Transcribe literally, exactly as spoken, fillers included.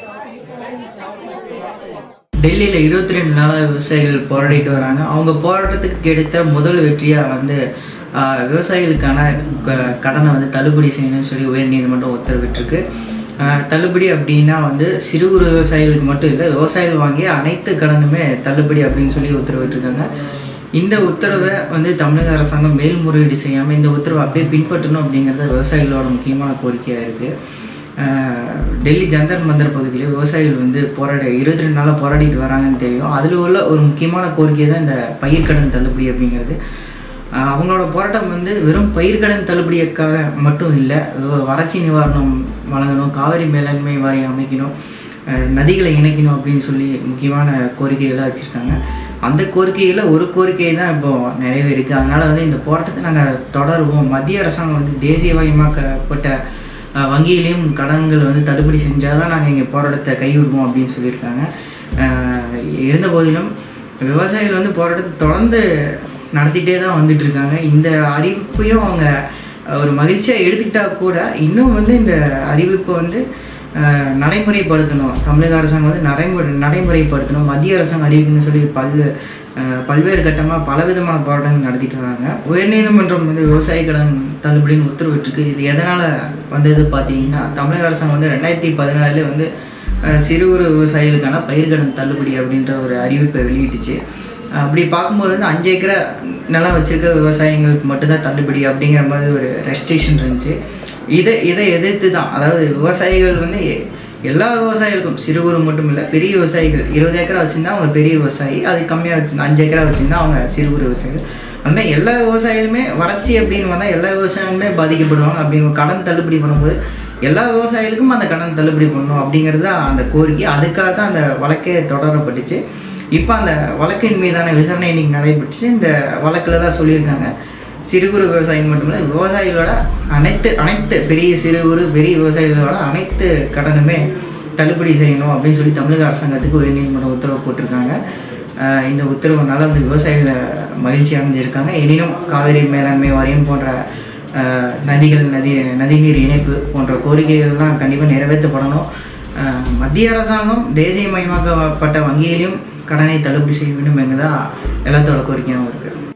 டெல்லியில் இருபத்தி ரெண்டு நாளாக விவசாயிகள் போராடிட்டு வராங்க. அவங்க போராட்டத்துக்கு கிடைத்த முதல் வெற்றியாக வந்து விவசாயிகளுக்கான கடனை வந்து தள்ளுபடி செய்யணும்னு சொல்லி உயர்நீதிமன்றம் உத்தரவிட்டிருக்கு. தள்ளுபடி அப்படின்னா வந்து சிறு குறு விவசாயிகளுக்கு மட்டும் இல்லை, விவசாயிகள் வாங்கிய அனைத்து கடனுமே தள்ளுபடி அப்படின்னு சொல்லி உத்தரவிட்டிருக்காங்க. இந்த உத்தரவை வந்து தமிழக அரசாங்கம் மேல்முறையீடு செய்யாமல் இந்த உத்தரவை அப்படியே பின்பற்றணும் அப்படிங்கிறத விவசாயிகளோட முக்கியமான கோரிக்கையாக இருக்குது. டெல்லி ஜந்தர் மந்தர் பகுதியில் விவசாயிகள் வந்து போராட இருபத்தி ரெண்டு நாளாக போராடிட்டு வராங்கன்னு தெரியும். அதில் உள்ள ஒரு முக்கியமான கோரிக்கை தான் இந்த பயிர்க்கடன் தள்ளுபடி அப்படிங்கிறது. அவங்களோட போராட்டம் வந்து வெறும் பயிர்க்கடன் தள்ளுபடிக்காக மட்டும் இல்லை, வறட்சி நிவாரணம் வழங்கணும், காவிரி மேலாண்மை வாரியம் அமைக்கணும், நதிகளை இணைக்கணும் அப்படின்னு சொல்லி முக்கியமான கோரிக்கைகளாக வச்சுருக்காங்க. அந்த கோரிக்கையில் ஒரு கோரிக்கை தான் இப்போது நிறைவேறிருக்கு. அதனால் வந்து இந்த போராட்டத்தை நாங்கள் தொடருவோம். மத்திய அரசாங்கம் வந்து தேசியமயமாக்கப்பட்ட வங்கியிலையும் கடன்கள் வந்து தள்ளுபடி செஞ்சால் தான் நாங்கள் இங்கே போராட்டத்தை கைவிடுவோம் அப்படின்னு சொல்லியிருக்காங்க. இருந்த போதிலும் விவசாயிகள் வந்து போராட்டத்தை தொடர்ந்து நடத்திட்டே தான் வந்துட்டுருக்காங்க. இந்த அறிவிப்பையும் அவங்க ஒரு மகிழ்ச்சியாக எடுத்துக்கிட்டால் கூட இன்னும் வந்து இந்த அறிவிப்பை வந்து நடைமுறைப்படுத்தணும். தமிழக அரசாங்கம் வந்து நடைமுறை நடைமுறைப்படுத்தணும் மத்திய அரசாங்கம் அறிவிக்கணும்னு சொல்லி பல்வே பல்வேறு கட்டமாக பலவிதமான போராட்டங்கள் நடத்திட்டு வராங்க. உயர்நீதிமன்றம் வந்து விவசாய கடன் தள்ளுபடின்னு உத்தரவிட்டிருக்கு. இது எதனால் வந்தது பார்த்தீங்கன்னா, தமிழக அரசாங்கம் வந்து ரெண்டாயிரத்தி பதினாலுல வந்து சிறு குறு விவசாயிகளுக்கான பயிர்க்கடன் தள்ளுபடி அப்படின்ற ஒரு அறிவிப்பை வெளியிட்டுச்சு. அப்படி பார்க்கும்போது வந்து அஞ்சு ஏக்கரை நிலம் வச்சுருக்க விவசாயிகளுக்கு மட்டும்தான் தள்ளுபடி அப்படிங்கிற மாதிரி ஒரு ரெஸ்ட்ரிக்ஷன் இருந்துச்சு. இதை இதை எதிர்த்து தான், அதாவது விவசாயிகள் வந்து எல்லா விவசாயிகளுக்கும் சிறு குறு மட்டும் இல்லை, பெரிய விவசாயிகள் இருபது ஏக்கரா வச்சுருந்தா அவங்க பெரிய விவசாயி, அது கம்மியாக வச்சுருந்தா அஞ்சு ஏக்கரா வச்சுருந்தா அவங்க சிறு குறு விவசாயிகள். அதுமாதிரி எல்லா விவசாயிகளுமே வறட்சி அப்படின்னு வந்தால் எல்லா விவசாயிகளுமே பாதிக்கப்படுவாங்க. அப்படின்னு கடன் தள்ளுபடி பண்ணும்போது எல்லா விவசாயிகளுக்கும் அந்த கடன் தள்ளுபடி பண்ணணும் அப்படிங்கிறது தான் அந்த கோரிக்கை. அதுக்காக தான் அந்த வழக்கே தொடரப்பட்டுச்சு. இப்போ அந்த வழக்கின் மீதான விசாரணை இன்னைக்கு நடைபெற்றுச்சு. இந்த வழக்கில் தான் சொல்லியிருக்காங்க, சிறு குறு விவசாயிகள் மட்டுமில்லை, விவசாயிகளோட அனைத்து அனைத்து பெரிய சிறு குறு பெரிய விவசாயிகளோட அனைத்து கடனுமே தள்ளுபடி செய்யணும் அப்படின்னு சொல்லி தமிழக அரசாங்கத்துக்கு உயர்நீதிமன்றம் உத்தரவு போட்டிருக்காங்க. இந்த உத்தரவுனால வந்து விவசாயிகளை மகிழ்ச்சி அடைஞ்சிருக்காங்க. எனினும் காவிரி மேலாண்மை வாரியம் போன்ற நதிகள் நதி நதிநீர் இணைப்பு போன்ற கோரிக்கைகள்லாம் கண்டிப்பாக நிறைவேற்றப்படணும். மத்திய அரசாங்கம் தேசியமயமாக்கப்பட்ட வங்கியிலையும் கடனை தள்ளுபடி செய்ய வேண்டும் என்பதுதான் எல்லாத்தோட கோரிக்கையாகவும் இருக்குது.